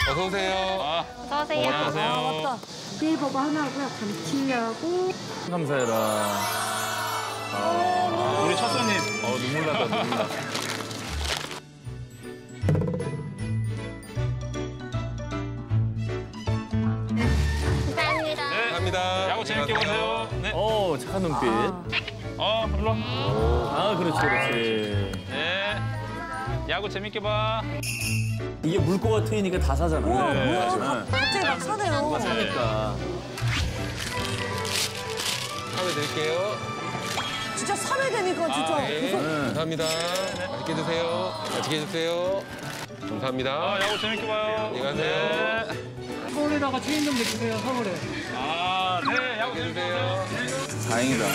어서 오세요. 어서 오세요. 안녕하세요. 아, 맞다. 네이버가 하나고요. 감치려고. 감사해라. 우리 첫 손님. 눈물 났다, 눈물 났다. 감사합니다. 네. 감사합니다. 야구 재밌게 보세요. 네. 착한 눈빛. 일로 와. 그렇지, 그렇지. 네. 야구 재밌게 봐. 이게 물고가 트이니까 다 사잖아. 뭐야? 갑자기 막 사네요. 사니까. 카드 드릴게요. 진짜 3회 되니까 진짜 네. 계속. 감사합니다. 맛있게 드세요. 맛있게 드세요. 감사합니다. 야구 재밌게 봐요. 안녕히 가세요. 네. 서울에다가 체인 좀 내주세요, 서울에. 네. 야구 재밌게 드세요. 다행이다.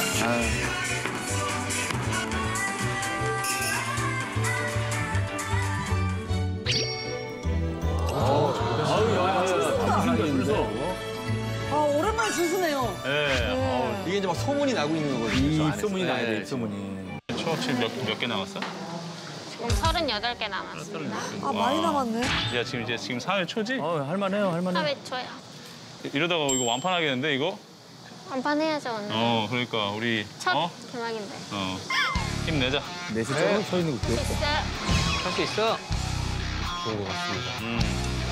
오랜만에 줄 서네요. 네. 이게 이제 막 소문이 나고 있는 거거든요. 입소문이 나야 돼, 입소문이. 지금 몇 개 남았어? 지금 38개 남았습니다. 많이 남았네. 야, 지금 4회 초지? 할만해요, 할만해. 4회 초요. 이러다가 이거 완판하겠는데, 이거? 완판해야죠, 오늘. 그러니까 우리 첫 개막인데. 힘내자. 넷이 서 있는 거 귀엽다. 있어요. 할 수 있어. 좋은 것 같습니다.